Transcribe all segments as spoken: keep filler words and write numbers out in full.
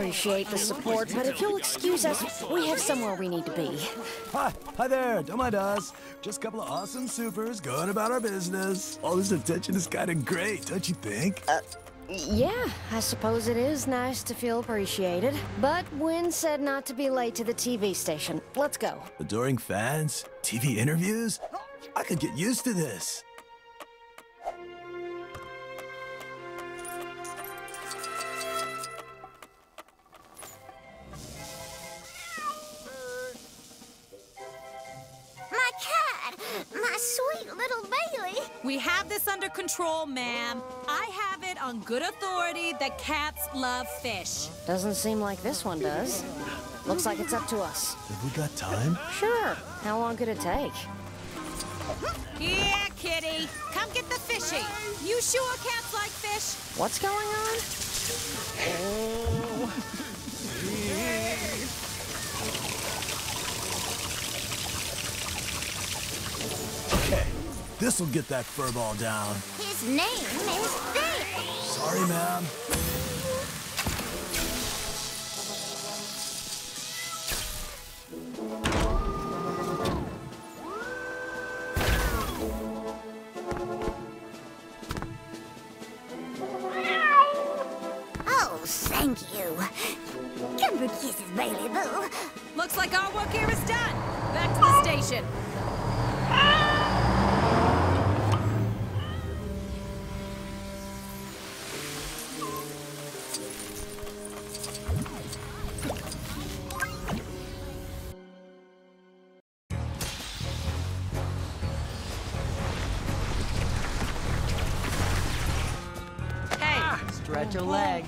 appreciate the support, but if you'll excuse us, we have somewhere we need to be. Hi, hi there. Don't mind us. Just a couple of awesome supers going about our business. All this attention is kind of great, don't you think? Uh, yeah, I suppose it is nice to feel appreciated. But Wynn said not to be late to the T V station. Let's go. Adoring fans? T V interviews? I could get used to this. We have this under control, ma'am. I have it on good authority that cats love fish. Doesn't seem like this one does. Looks like it's up to us. Have we got time? Sure. How long could it take? Yeah, kitty. Come get the fishy. You sure cats like fish? What's going on? Oh. Okay. This'll get that furball down. His name is Fish. Sorry, ma'am. Oh, thank you. Come for kisses, Bailey Boo. Looks like our work here is done. Back to the station. Stretch a leg.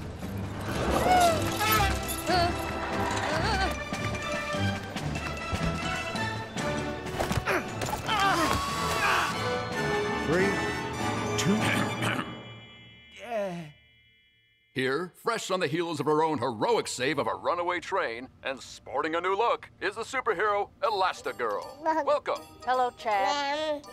Three, two, yeah. Here, fresh on the heels of her own heroic save of a runaway train and sporting a new look, is the superhero Elastigirl. Welcome. Hello, Chad.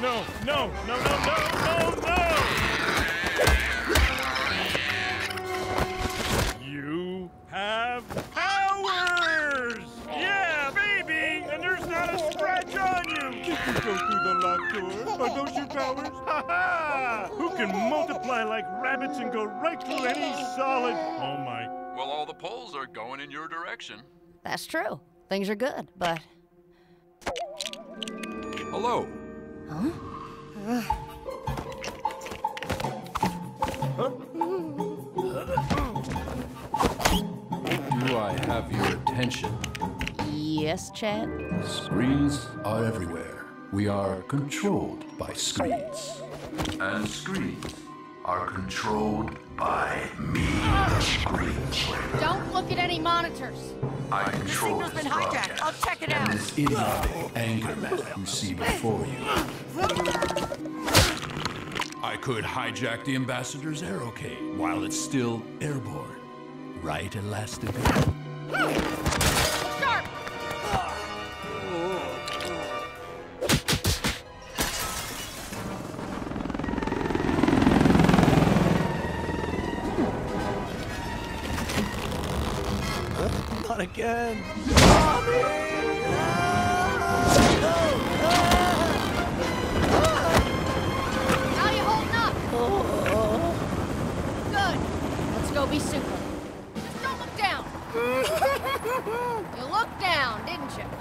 no, no, no, no, no, no, no! You have powers! Yeah, baby! And there's not a scratch on you! You can go through the locked door. Are those your powers? Ha ha! Who can multiply like rabbits and go right through any solid... Oh my... Well, all the polls are going in your direction. That's true. Things are good, but... Hello. Huh? Uh. Do I have your attention? Yes, Chad? Screens are everywhere. We are controlled by screens. And screens are controlled by me, the Screen Slayer. Don't look at any monitors. I control this been hijacked. broadcast I'll check it and out. this idiotic anger man you see before you. I could hijack the Ambassador's aerocade while it's still airborne. Right, Elastigirl? Sharp! Not again. How you holding up? Good. Let's go be super. Just don't look down. You looked down, didn't you?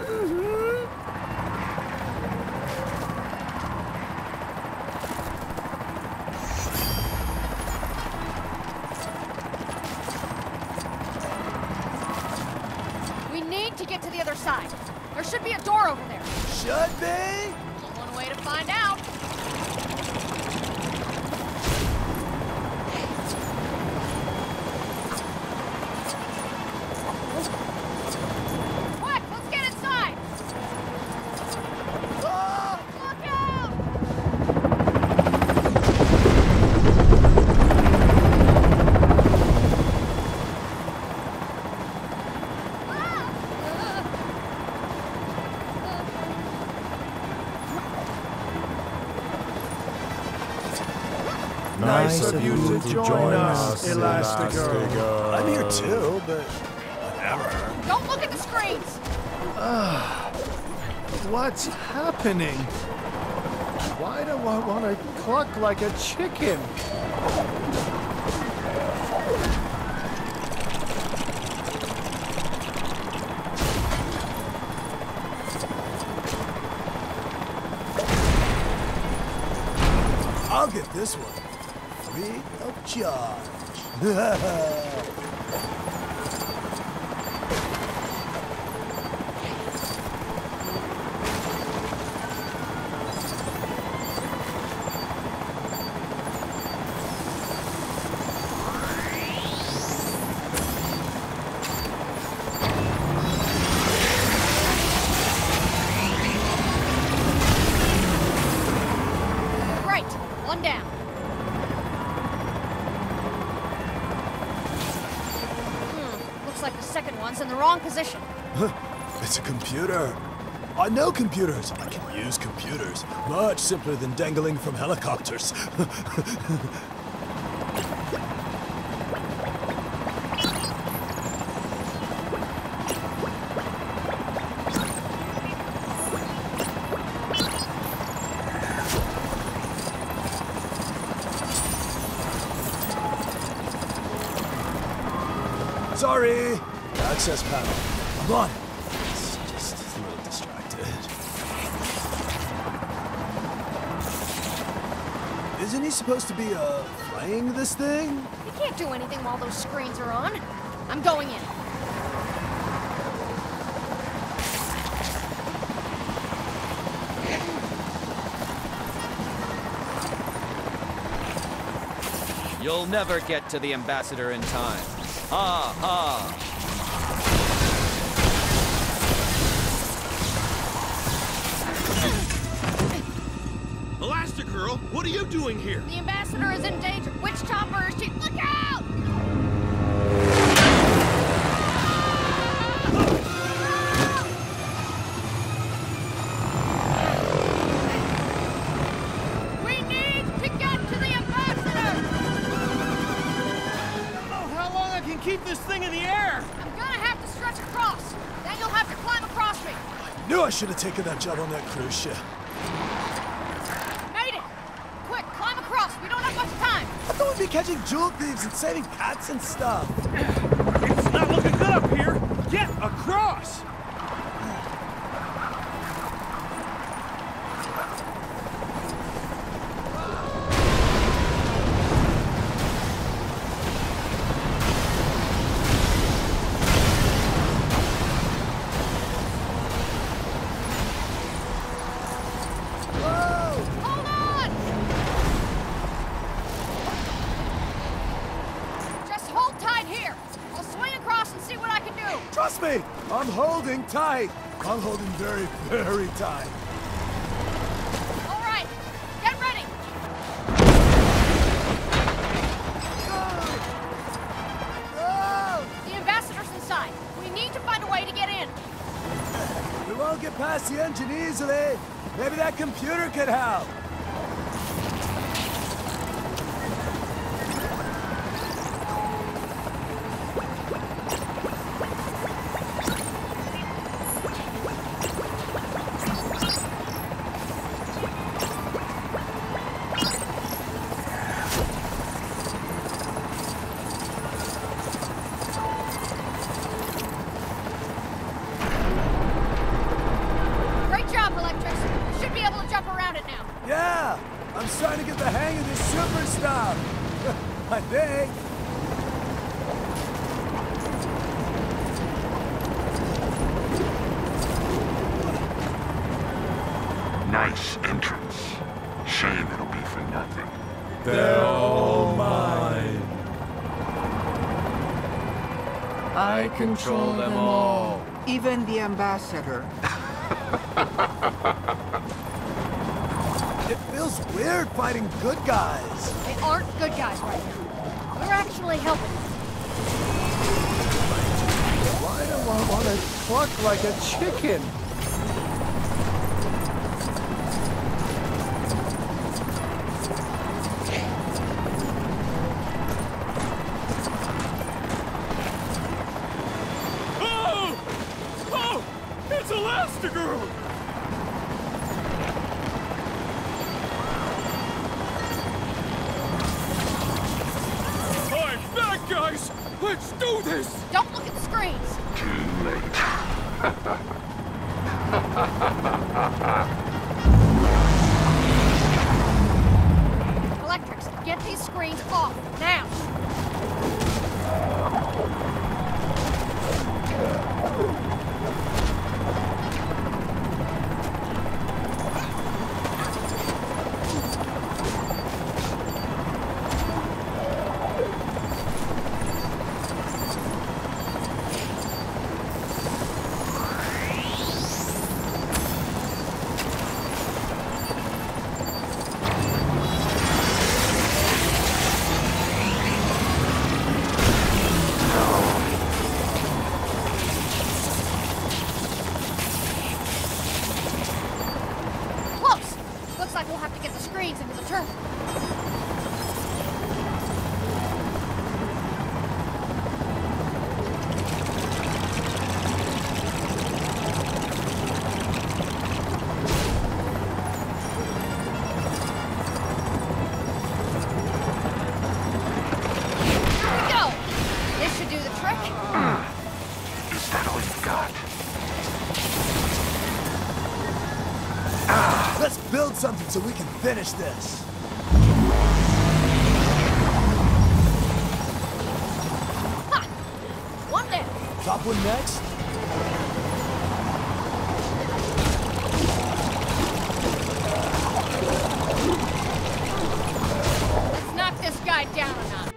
We need to get to the other side. There should be a door over there. Should be? One way to find out. Quick, let's get inside. Ah! Look out! Nice of you to join us, Elastigirl. I'm here too, but whatever. Don't look at the screens. What's happening? Why do I want to cluck like a chicken? I'll get this one. Free of charge. Great. One down. Hmm. Looks like the second one's in the wrong position. It's a computer. I know computers. I can use computers. Much simpler than dangling from helicopters. Sorry. Access panel. I'm on it. It's just a little distracted. Isn't he supposed to be, uh, playing this thing? You can't do anything while those screens are on. I'm going in. You'll never get to the Ambassador in time. Ha ha! Elastigirl, what are you doing here? The Ambassador is in danger. Which chopper is she? Look out! should have taken that job on that cruise ship. Made it! Quick, climb across. We don't have much time. I thought we'd be catching jewel thieves and saving cats and stuff. It's not looking good up here. Get across! Trust me, I'm holding tight. I'm holding very, very tight. All right, get ready. Oh! The ambassador's inside. We need to find a way to get in. We won't get past the engine easily. Maybe that computer could help. Yeah! I'm starting to get the hang of this super stuff! I think! Nice entrance. Shame it'll be for nothing. They're all mine. I control them all. Even the ambassador. It feels weird fighting good guys. They aren't good guys right now. We're actually helping them. Why do I want to cluck like a chicken? Oh! Oh! It's Elastigirl! Guys, let's do this! Don't look at the screens! Too late. Electrics, get these screens off, now! We'll have to get the screens into the terminal. Here we go. This should do the trick. Is that all you've got? Let's build something so we can finish this. Ha! One down. Top one next. Let's knock this guy down a notch.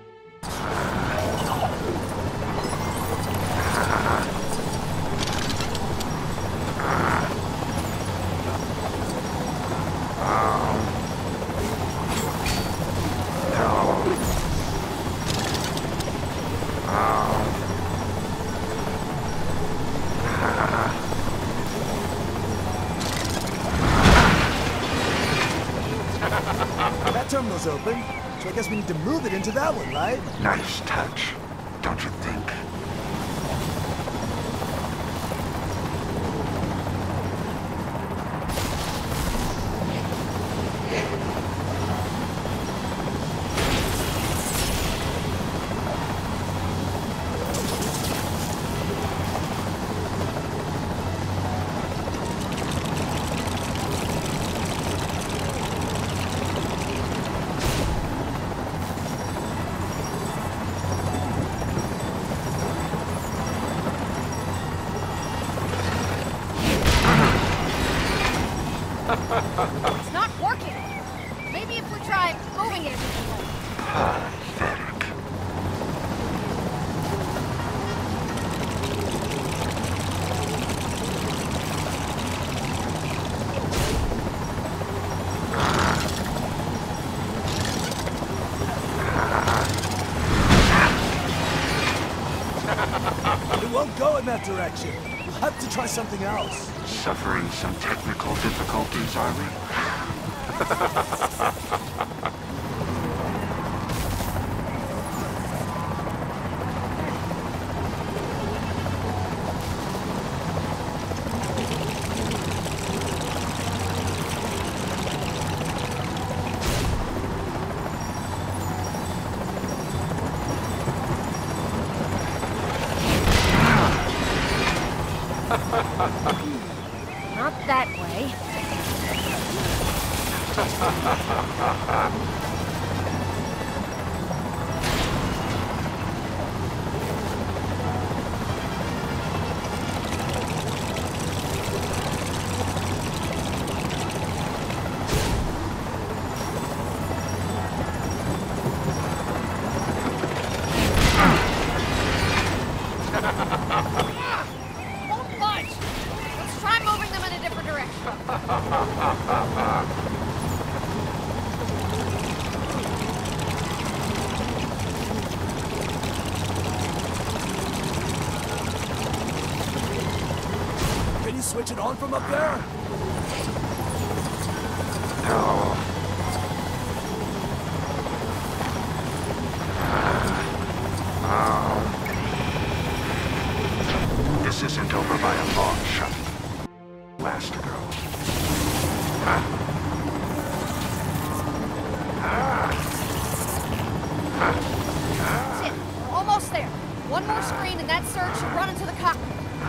That terminal's open, so I guess we need to move it into that one, right? Nice touch, don't you think? It's not working. Maybe if we try moving it. It won't go in that direction. We'll have to try something else. Suffering some technical difficulties, are we? Not that way. Won't budge. Let's try moving them in a different direction. Can you switch it on from up there? No. This isn't over by a long shot. Last ago. That's it. We're almost there. One more screen and that surge should run into the cockpit.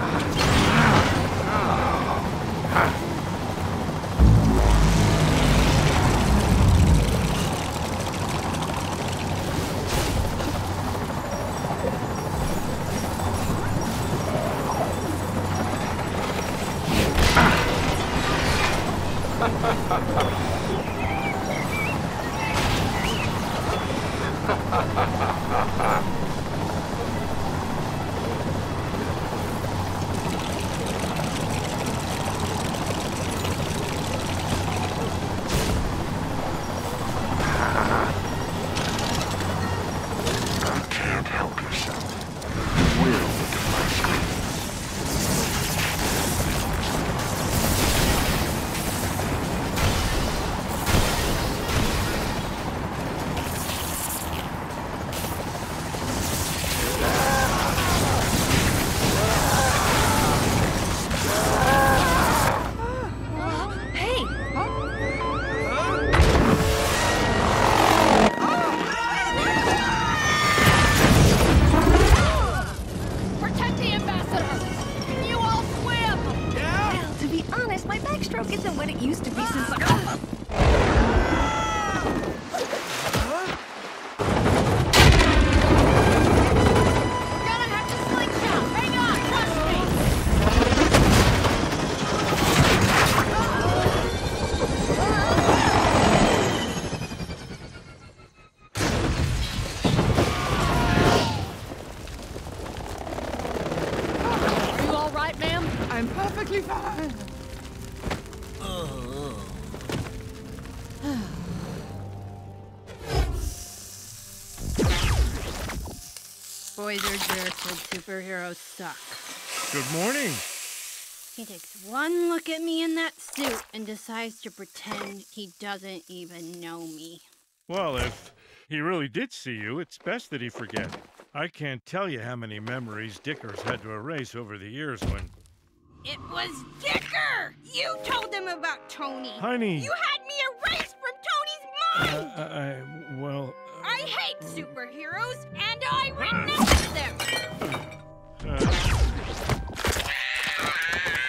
Can't help yourself. Will the device screen? Protect the ambassador! Can you all swim? Well, to be honest, my backstroke isn't what it used to be since I... We're gonna have to slingshot. Hang on, trust me. Are you all right, ma'am? I'm perfectly fine. Boys are jerks and superheroes suck. Good morning. He takes one look at me in that suit and decides to pretend he doesn't even know me. Well, if he really did see you, it's best that he forget. I can't tell you how many memories Dicker's had to erase over the years when... It was Dicker! You told him about Tony! Honey! You had me erased from Tony's mind! Uh, I, well... I hate superheroes, and I renounce them! Uh,